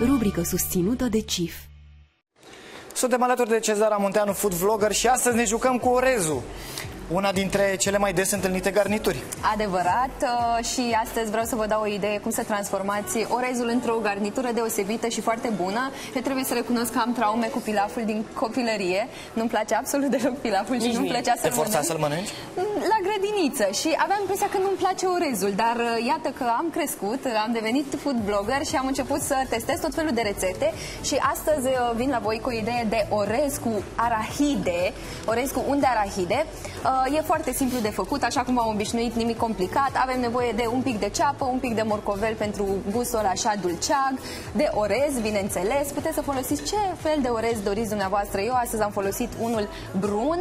rubrică susținută de CIF. Suntem alături de Cezara Munteanu, food vlogger, și astăzi ne jucăm cu orezul, una dintre cele mai des întâlnite garnituri. Adevărat, și astăzi vreau să vă dau o idee cum să transformați orezul într-o garnitură deosebită și foarte bună. Eu trebuie să recunosc că am traume cu pilaful din copilărie. Nu-mi place absolut deloc pilaful și nu-mi plăcea să-l mănânc. Te forța să-l mănânci? La grădiniță și aveam impresia că nu-mi place orezul, dar iată că am crescut, am devenit food blogger și am început să testez tot felul de rețete și astăzi vin la voi cu o idee de orez cu arahide, orez cu unde arahide. E foarte simplu de făcut, așa cum am obișnuit, nimic complicat. Avem nevoie de un pic de ceapă, un pic de morcovel pentru gustul așa dulceag, de orez, bineînțeles. Puteți să folosiți ce fel de orez doriți dumneavoastră. Eu astăzi am folosit unul brun.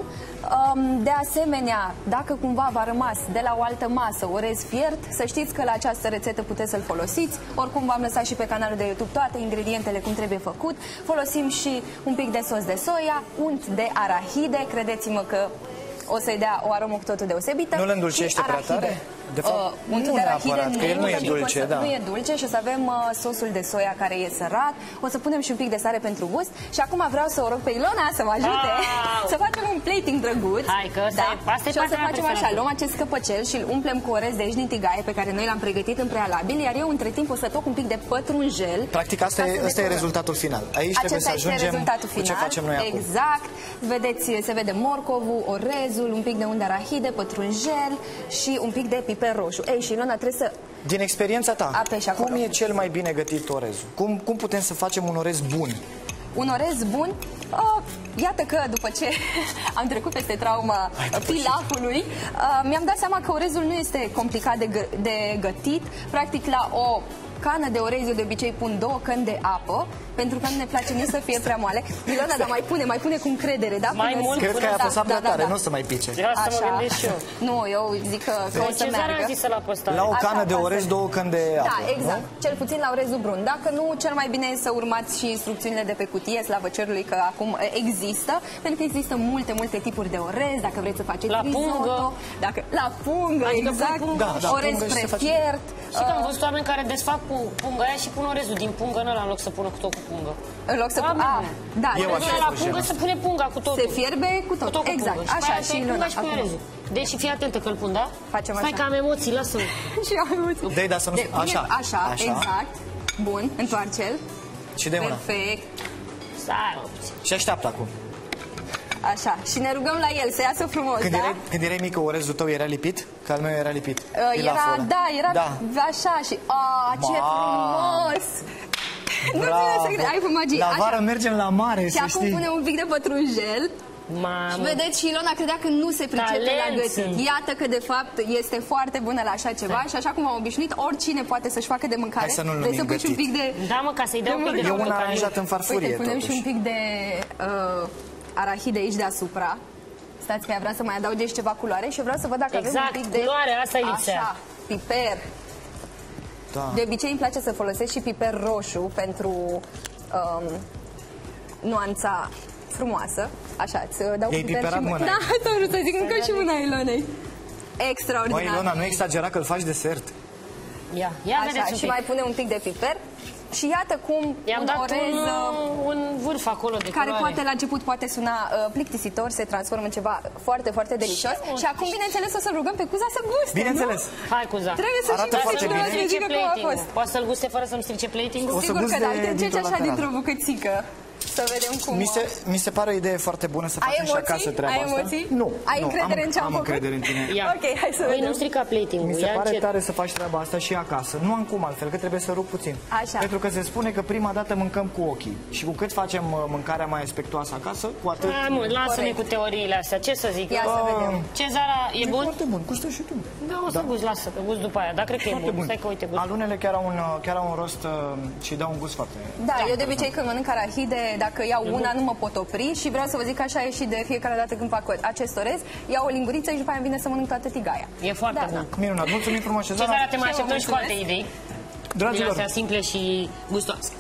De asemenea, dacă cumva v-a rămas de la o altă masă orez fiert, să știți că la această rețetă puteți să-l folosiți. Oricum v-am lăsat și pe canalul de YouTube toate ingredientele cum trebuie făcut. Folosim și un pic de sos de soia, unt de arahide, credeți-mă că o să-i dea o aromă cu totul deosebită. Nu le îndulcește prea tare? De fapt, untul de arahide că el nu e dulce, da. Nu e dulce și o să avem sosul de soia care e sărat. O să punem și un pic de sare pentru gust. Și acum vreau să o rog pe Ilona să mă ajute să facem un plating drăguț. Hai că și o să facem așa, luăm acest căpăcel și îl umplem cu orez de aici din tigaie pe care noi l-am pregătit în prealabil, iar eu între timp o să toc un pic de pătrunjel. Practic asta e rezultatul final. Aici trebuie să ajungem cu ce facem noi acum. Exact. Vedeți, se vede morcovul, orezul, un pic de unde arahide, pătrunjel și un pic de piper roșu. Ei, și Ilona, trebuie să... Din experiența ta, cum e cel mai bine gătit orezul? Cum putem să facem un orez bun? Un orez bun? Iată că după ce am trecut peste trauma pilafului, mi-am dat seama că orezul nu este complicat de gătit. Practic, la o cană de orez eu de obicei pun 2 căni de apă, pentru că nu ne place nici să fie prea moale. Ilona, dar mai pune cu încredere, da? Mai mult. Cred că ai apăsat prea tare, nu o să mai pice. Asta mă gândesc și eu. Nu, eu zic că o să meargă. La o cană de orez 2 căni de apă. Da, exact. Cel puțin la orezul brun. Dacă nu, cel mai bine e să urmați și instrucțiunile de pe cutie, slavă cerului că acum există, pentru că există multe tipuri de orez, dacă vreți să faceți risotto, la pungă, exact. Orez prefiert. Și că am văzut oameni care desfac punga aia și pun orezul din pungă în ăla în loc să pună cu tot cu pungă. În loc să pună, da, la pungă să pune punga cu totul. Se fierbe cu tot. Exact. Așa și Ilona. Deci fii atentă că îl pun, da? Facem așa. Stai că am emoții, lasă-l. Și eu am emoții. Dă-i, dar să nu... Așa, exact. Bun, întoarce-l. Și de mână. Perfect. Stai, și așteaptă acum. Așa, și ne rugăm la el să iasă frumos, Când erai mică, orezul tău era lipit? Că al meu era lipit. Era așa și... ce frumos! Nu ține să crezi, ai făcut magie. La vară mergem la mare, și acum punem un pic de pătrunjel. Mamă. Vedeți, și Ilona credea că nu se pricepe la gătit. Iată că de fapt este foarte bună la așa ceva și așa cum am obișnuit, oricine poate să-și facă de mâncare. Hai să nu-l numim gătit. Un pic de... Da, mă, ca să-i dea un pic de... E un aranjat în farfurie. Uite, punem și un pic de arahide aici deasupra. Stați că ea vrea să mai adauge și ceva culoare și eu vreau să văd dacă avem un pic de... culoare, asta e lipsea. Așa, piper. Da. De obicei îmi place să folosesc și piper roșu pentru nuanța frumoasă. Așa, îți dau piper și mâna. Da, asta vreau să zic, încă și mâna Ilonei. Extraordinar. Măi, Ilona, nu exagera că îl faci desert. Ia așa, și mai pune un pic de piper. Și iată cum i-am dat un vârf acolo de care culoare. poate la început poate suna plictisitor, se transformă în ceva foarte delicios. Și acum, bineînțeles, o să rugăm pe Cuza să guste. Bineînțeles. Hai, Cuza. Trebuie să știți cum a fost. Poate să-l guste fără să-mi strice plating-ul? Sigur că da, uite, așa dintr-o bucățică. Să vedem cum... Mi se pare o idee foarte bună să facem și acasă treaba asta. Ai emoții? Nu. Ai încredere în ce am făcut? Am încredere în tine. Ok, hai să vedem. Nu strica plating-ul. Mi se pare tare să faci treaba asta și acasă. Nu am cum altfel, că trebuie să rug puțin. Așa. Pentru că se spune că prima dată mâncăm cu ochii. Și cu cât facem mâncarea mai aspectuoasă acasă, cu atât... Lasă-ne cu teoriile astea. Ce să zic? Ia să vedem. Cezara, e bun? Foarte bun. Gustă și tu. Da, o să gust, lasă, că gust după aia. Dar cred că e bun. Stai că uite gust. Alunele chiar au un rost și dau un gust foarte... Da, eu de obicei când mănânc arahide, dacă iau una, nu mă pot opri și vreau să vă zic că așa e și de fiecare dată când fac acest orez, iau o linguriță și după aia îmi vine să mănânc toată tigaia. E foarte bun. Minunat, mulțumim frumos, Cezara. Cezara, te mai așteptăm și cu alte idei. Dragilor, astea simple și gustoase.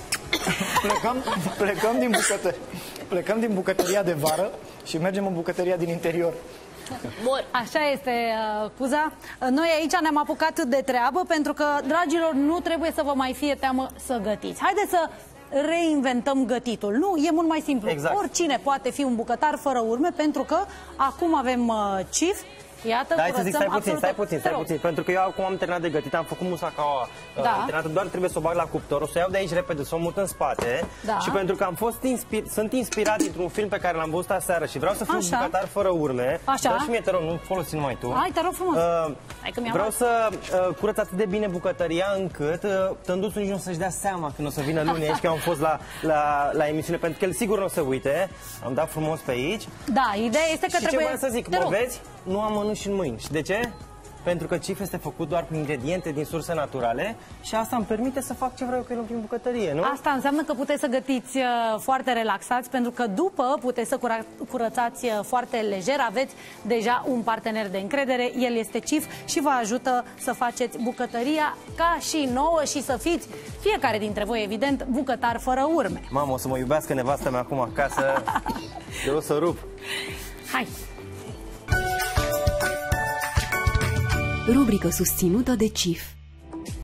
Plecăm din bucătăria de vară și mergem în bucătăria din interior. Bun. Așa este, Cuza. Noi aici ne-am apucat de treabă pentru că, dragilor, nu trebuie să vă mai fie teamă să gătiți. Haideți să reinventăm gătitul. Nu, e mult mai simplu. Exact. Oricine poate fi un bucătar fără urme, pentru că acum avem chif. Iată, Da, hai să zic, stai puțin, Te rog. pentru că eu acum am terminat de gătit, am făcut musacaua terminată, doar trebuie să o bag la cuptor, o să o iau de aici repede, să o mut în spate. Da. Și pentru că sunt inspirat dintr-un film pe care l-am văzut aseară și vreau să fiu bucătar fără urme. Așa. Dă și mie, te rog, nu folosi numai tu. Hai, te rog frumos. Hai că mi-am Vreau luat. să curăț atât de bine bucătăria încât Tânduțul nici nu o să-și dea seama când o să vină luni aici, că eu am fost la emisiune, pentru că el sigur nu o să uite. Am dat frumos pe aici. Da, ideea este că Și trebuie... ce vreau să zic, Te mă rog. vezi? Nu am mănânc și în mâini. Și de ce? Pentru că CIF este făcut doar cu ingrediente din surse naturale și asta îmi permite să fac ce vreau cu el prin bucătărie, nu? Asta înseamnă că puteți să gătiți foarte relaxați, pentru că după puteți să curățați foarte lejer. Aveți deja un partener de încredere, el este CIF și vă ajută să faceți bucătăria ca și nouă și să fiți, fiecare dintre voi, evident, bucătar fără urme. Mamă, o să mă iubească nevastă mea acum acasă. Eu o să rup. Hai! Rubrică susținută de CIF.